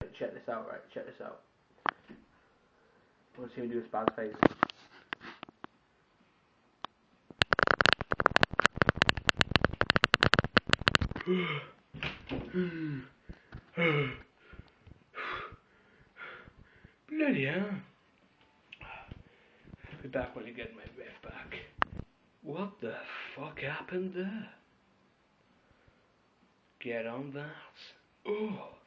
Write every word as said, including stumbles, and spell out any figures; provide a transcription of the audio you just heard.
Check this out, right? Check this out. I want to see him do a spaz face. Bloody hell. I'll be back when I get my breath back. What the fuck happened there? Get on that. Oh.